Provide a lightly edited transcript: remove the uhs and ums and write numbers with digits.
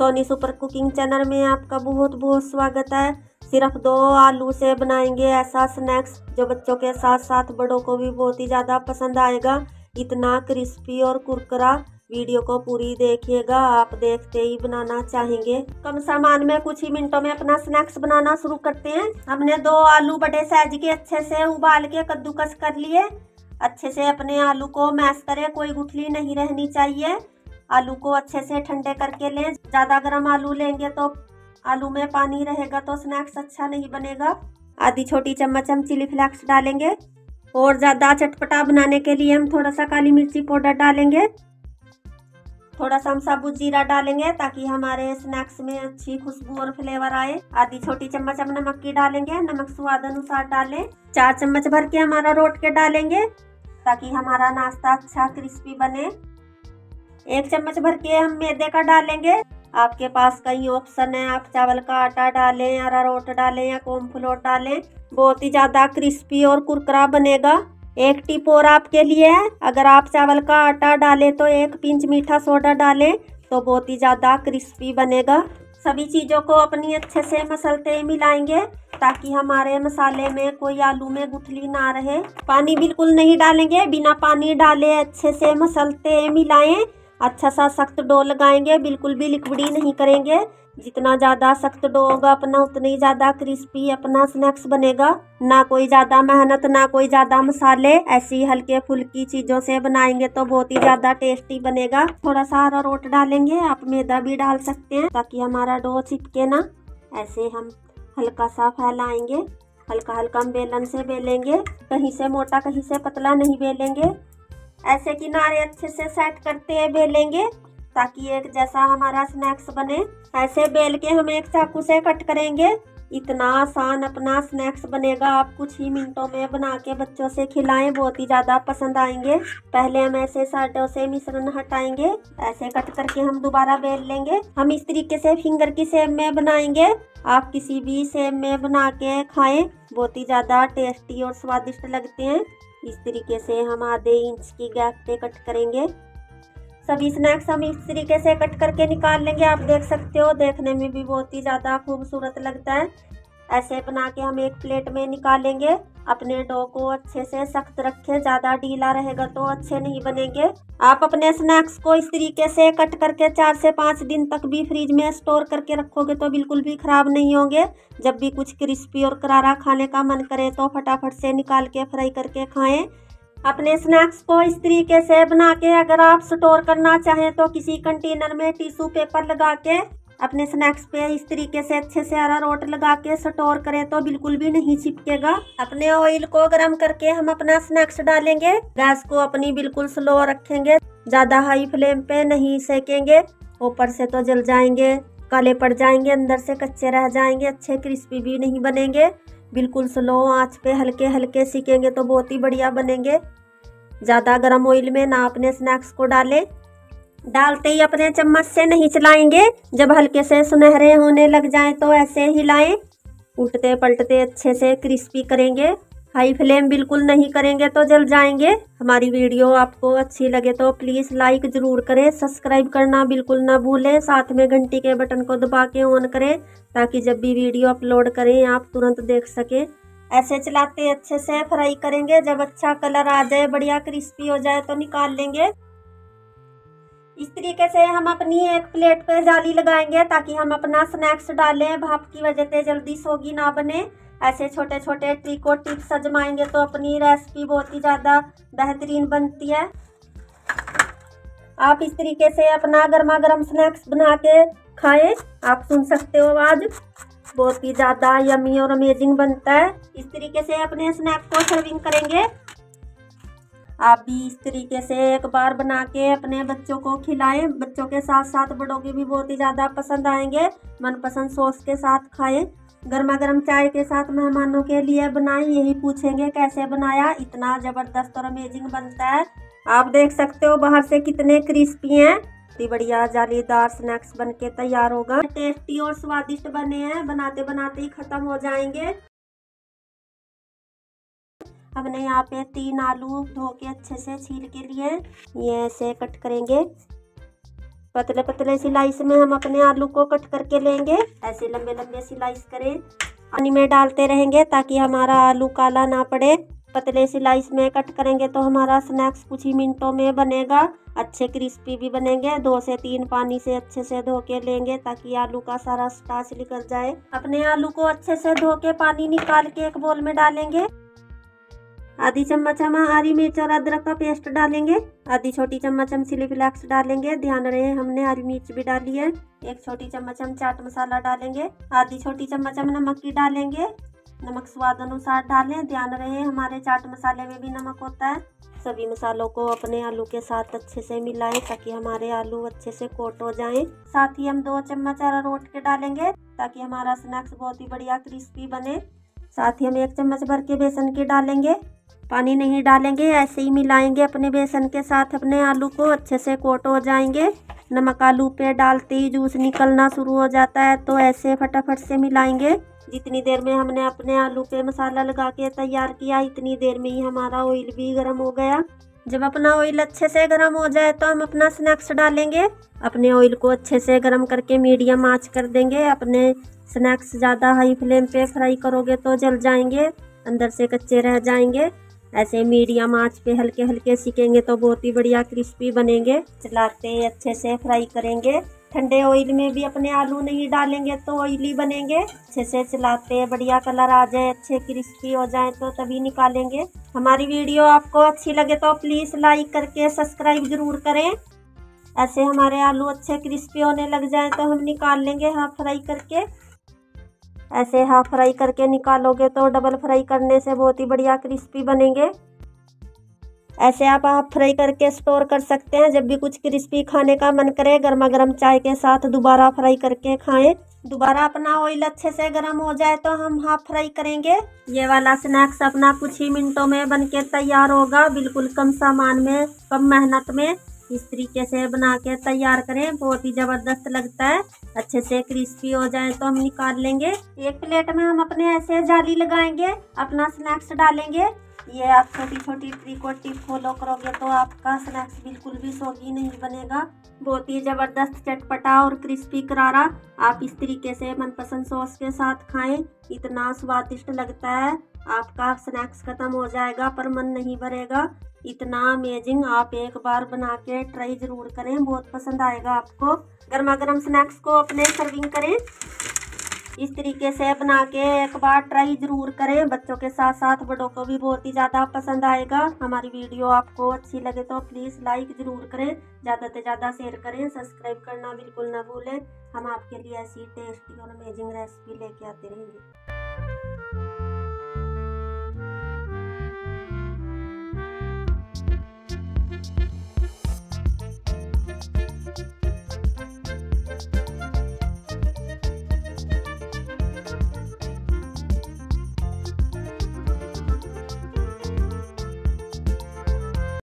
Soni super cooking channel में आपका बहुत बहुत स्वागत है। सिर्फ 2 आलू से बनाएंगे ऐसा स्नैक्स जो बच्चों के साथ साथ बड़ों को भी बहुत ही ज़्यादा पसंद आएगा। इतना क्रिस्पी और कुरकुरा। वीडियो को पूरी देखिएगा, आप देखते ही बनाना चाहेंगे। कम सामान में कुछ ही मिनटों में अपना स्नैक्स बनाना शुरू करते हैं। हमने 2 आलू बड़े साइज के अच्छे से उबाल के कद्दूकस कर लिए। अच्छे से अपने आलू को मैश करें, कोई गुठली नहीं रहनी चाहिए। आलू को अच्छे से ठंडे करके लें। ज़्यादा गर्म आलू लेंगे तो आलू में पानी रहेगा तो स्नैक्स अच्छा नहीं बनेगा। आधी छोटी चम्मच हम चिली फ्लेक्स डालेंगे और ज़्यादा चटपटा बनाने के लिए हम थोड़ा सा काली मिर्ची पाउडर डालेंगे। थोड़ा सा हम साबुत जीरा डालेंगे ताकि हमारे स्नैक्स में अच्छी खुशबू और फ्लेवर आए। आधी छोटी चम्मच हम नमक की डालेंगे, नमक स्वाद अनुसार डालें। 4 चम्मच भर के हमारा रोट के डालेंगे ताकि हमारा नाश्ता अच्छा क्रिस्पी बने। 1 चम्मच भर के हम मैदे का डालेंगे। आपके पास कई ऑप्शन है, आप चावल का आटा डालें, अरारोट डालें या कॉर्नफ्लोर डालें। बहुत ही ज़्यादा क्रिस्पी और कुरकुरा बनेगा। 1 टिप और आपके लिए है, अगर आप चावल का आटा डालें तो 1 पिंच मीठा सोडा डालें तो बहुत ही ज़्यादा क्रिस्पी बनेगा। सभी चीज़ों को अपनी अच्छे से मसलते मिलाएंगे ताकि हमारे मसाले में कोई आलू में गुठली ना रहे। पानी बिल्कुल नहीं डालेंगे, बिना पानी डाले अच्छे से मसलते मिलाएं। अच्छा सा सख्त डो लगाएंगे, बिल्कुल भी लिक्विडी नहीं करेंगे। जितना ज़्यादा सख्त डो होगा अपना उतनी ही ज़्यादा क्रिस्पी अपना स्नैक्स बनेगा। ना कोई ज़्यादा मेहनत, ना कोई ज़्यादा मसाले, ऐसी हल्के फुल्की चीज़ों से बनाएंगे तो बहुत ही ज़्यादा टेस्टी बनेगा। थोड़ा सा अरारोट डालेंगे, आप मैदा भी डाल सकते हैं ताकि हमारा डो चिपके ना। ऐसे हम हल्का सा फैलाएंगे, हल्का हल्का हम बेलन से बेलेंगे, कहीं से मोटा कहीं से पतला नहीं बेलेंगे। ऐसे किनारे अच्छे से सेट करते हैं बेलेंगे ताकि एक जैसा हमारा स्नैक्स बने। ऐसे बेल के हम एक चाकू से कट करेंगे। इतना आसान अपना स्नैक्स बनेगा। आप कुछ ही मिनटों में बना के बच्चों से खिलाएं, बहुत ही ज़्यादा पसंद आएंगे। पहले हम ऐसे साइडों से मिश्रण हटाएंगे, ऐसे कट करके हम दोबारा बेल लेंगे। हम इस तरीके से फिंगर की शेप में बनाएंगे। आप किसी भी शेप में बना के खाएं, बहुत ही ज़्यादा टेस्टी और स्वादिष्ट लगते हैं। इस तरीके से हम आधे इंच की गैप पे कट करेंगे। सभी स्नैक्स हम इस तरीके से कट करके निकाल लेंगे। आप देख सकते हो, देखने में भी बहुत ही ज़्यादा खूबसूरत लगता है। ऐसे बना के हम एक प्लेट में निकालेंगे। अपने डो को अच्छे से सख्त रखें, ज़्यादा ढीला रहेगा तो अच्छे नहीं बनेंगे। आप अपने स्नैक्स को इस तरीके से कट करके 4 से 5 दिन तक भी फ्रिज में स्टोर करके रखोगे तो बिल्कुल भी खराब नहीं होंगे। जब भी कुछ क्रिस्पी और करारा खाने का मन करे तो फटाफट से निकाल के फ्राई करके खाएं। अपने स्नैक्स को इस तरीके से बना के अगर आप स्टोर करना चाहें तो किसी कंटेनर में टिश्यू पेपर लगा के अपने स्नैक्स पे इस तरीके से अच्छे से अरारोट लगा के स्टोर करें तो बिल्कुल भी नहीं चिपकेगा। अपने ऑयल को गर्म करके हम अपना स्नैक्स डालेंगे। गैस को अपनी बिल्कुल स्लो रखेंगे, ज़्यादा हाई फ्लेम पे नहीं सेकेंगे। ऊपर से तो जल जाएंगे, काले पड़ जाएंगे, अंदर से कच्चे रह जाएंगे, अच्छे क्रिस्पी भी नहीं बनेंगे। बिल्कुल स्लो आंच पे हल्के हल्के सीखेंगे तो बहुत ही बढ़िया बनेंगे। ज़्यादा गर्म ऑयल में ना अपने स्नैक्स को डालें। डालते ही अपने चम्मच से नहीं चलाएंगे। जब हल्के से सुनहरे होने लग जाएं तो ऐसे हिलाएं, उल्टते पलटते अच्छे से क्रिस्पी करेंगे। हाई फ्लेम बिल्कुल नहीं करेंगे तो जल जाएंगे। हमारी वीडियो आपको अच्छी लगे तो प्लीज़ लाइक ज़रूर करें, सब्सक्राइब करना बिल्कुल ना भूलें। साथ में घंटी के बटन को दबा के ऑन करें ताकि जब भी वीडियो अपलोड करें आप तुरंत देख सकें। ऐसे चलाते अच्छे से फ्राई करेंगे। जब अच्छा कलर आ जाए, बढ़िया क्रिस्पी हो जाए तो निकाल लेंगे। इस तरीके से हम अपनी एक प्लेट पे जाली लगाएंगे ताकि हम अपना स्नैक्स डालें। भाप की वजह से जल्दी सोगी ना बने। ऐसे छोटे छोटे ट्रिक और टिप्स आजमाएंगे तो अपनी रेसिपी बहुत ही ज़्यादा बेहतरीन बनती है। आप इस तरीके से अपना गर्मा गर्म स्नैक्स बना के खाएं। आप सुन सकते हो आवाज़, बहुत ही ज़्यादा यमी और अमेजिंग बनता है। इस तरीके से अपने स्नैक को सर्विंग करेंगे। आप भी इस तरीके से एक बार बना के अपने बच्चों को खिलाएं। बच्चों के साथ साथ बड़ों के भी बहुत ही ज़्यादा पसंद आएंगे। मनपसंद सॉस के साथ खाएं। गर्मा गर्म चाय के साथ मेहमानों के लिए बनाएं, यही पूछेंगे कैसे बनाया। इतना ज़बरदस्त और अमेजिंग बनता है। आप देख सकते हो बाहर से कितने क्रिस्पी हैं। बहुत बढ़िया जालीदार स्नैक्स बनके तैयार होगा। टेस्टी और स्वादिष्ट बने हैं, बनाते बनाते ही खत्म हो जाएंगे। हमने यहाँ पे 3 आलू धो के अच्छे से छील के लिए ये ऐसे कट करेंगे। पतले पतले स्लाइस में हम अपने आलू को कट करके लेंगे। ऐसे लंबे लंबे स्लाइस करें, पानी में डालते रहेंगे ताकि हमारा आलू काला ना पड़े। पतले स्लाइस में कट करेंगे तो हमारा स्नैक्स कुछ ही मिनटों में बनेगा। अच्छे क्रिस्पी भी बनेंगे। 2 से 3 पानी से अच्छे से धो के लेंगे ताकि आलू का सारा स्टार्च निकल जाए। अपने आलू को अच्छे से धो के पानी निकाल के एक बोल में डालेंगे। आधी चम्मच हम हरी मिर्च और अदरक का पेस्ट डालेंगे। आधी छोटी चम्मच हम चिली फ्लेक्स डालेंगे। ध्यान रहे हमने हरी मिर्च भी डाली है। 1 छोटी चम्मच हम चाट मसाला डालेंगे। आधी छोटी चम्मच हम नमक की डालेंगे। नमक स्वाद अनुसार डालें। ध्यान रहे हमारे चाट मसाले में भी नमक होता है। सभी मसालों को अपने आलू के साथ अच्छे से मिलाएं ताकि हमारे आलू अच्छे से कोट हो जाएं। साथ ही हम 2 चम्मच अरारोट के डालेंगे ताकि हमारा स्नैक्स बहुत ही बढ़िया क्रिस्पी बने। साथ ही हम 1 चम्मच भर के बेसन की डालेंगे। पानी नहीं डालेंगे, ऐसे ही मिलाएंगे अपने बेसन के साथ। अपने आलू को अच्छे से कोट हो जाएंगे। नमक आलू पे डालते ही जूस निकलना शुरू हो जाता है तो ऐसे फटाफट से मिलाएंगे। जितनी देर में हमने अपने आलू पे मसाला लगा के तैयार किया, इतनी देर में ही हमारा ऑयल भी गर्म हो गया। जब अपना ऑयल अच्छे से गर्म हो जाए तो हम अपना स्नैक्स डालेंगे। अपने ऑयल को अच्छे से गर्म करके मीडियम आंच कर देंगे। अपने स्नैक्स ज़्यादा हाई फ्लेम पे फ्राई करोगे तो जल जाएंगे, अंदर से कच्चे रह जाएंगे। ऐसे मीडियम आंच पे हल्के हल्के सीखेंगे तो बहुत ही बढ़िया क्रिस्पी बनेंगे। चलाते अच्छे से फ्राई करेंगे। ठंडे ऑयल में भी अपने आलू नहीं डालेंगे तो ऑयली बनेंगे। अच्छे से चलाते बढ़िया कलर आ जाए, अच्छे क्रिस्पी हो जाए तो तभी निकालेंगे। हमारी वीडियो आपको अच्छी लगे तो प्लीज़ लाइक करके सब्सक्राइब जरूर करें। ऐसे हमारे आलू अच्छे क्रिस्पी होने लग जाए तो हम निकाल लेंगे हाफ फ्राई करके। ऐसे हाफ फ्राई करके निकालोगे तो डबल फ्राई करने से बहुत ही बढ़िया क्रिस्पी बनेंगे। ऐसे आप हाफ फ्राई करके स्टोर कर सकते हैं। जब भी कुछ क्रिस्पी खाने का मन करे, गर्मा गर्म चाय के साथ दोबारा फ्राई करके खाएं। दोबारा अपना ऑयल अच्छे से गर्म हो जाए तो हम हाफ फ्राई करेंगे। ये वाला स्नैक्स अपना कुछ ही मिनटों में बनके तैयार होगा। बिल्कुल कम सामान में, कम मेहनत में इस तरीके से बना के तैयार करें। बहुत ही ज़बरदस्त लगता है। अच्छे से क्रिस्पी हो जाए तो हम निकाल लेंगे। एक प्लेट में हम अपने ऐसे जाली लगाएंगे, अपना स्नैक्स डालेंगे। ये आप छोटी छोटी ट्रिक और टिप फॉलो करोगे तो आपका स्नैक्स बिल्कुल भी सॉगी नहीं बनेगा। बहुत ही ज़बरदस्त चटपटा और क्रिस्पी करारा। आप इस तरीके से मनपसंद सॉस के साथ खाएं, इतना स्वादिष्ट लगता है। आपका स्नैक्स खत्म हो जाएगा पर मन नहीं भरेगा। इतना अमेजिंग। आप एक बार बना के ट्राई जरूर करें, बहुत पसंद आएगा आपको। गर्मा गर्म स्नैक्स को अपने सर्विंग करें। इस तरीके से बना के एक बार ट्राई जरूर करें। बच्चों के साथ साथ बड़ों को भी बहुत ही ज़्यादा पसंद आएगा। हमारी वीडियो आपको अच्छी लगे तो प्लीज़ लाइक ज़रूर करें, ज़्यादा से ज़्यादा शेयर करें, सब्सक्राइब करना बिल्कुल ना भूलें। हम आपके लिए ऐसी टेस्टी और अमेजिंग रेसिपी लेके आते रहेंगे।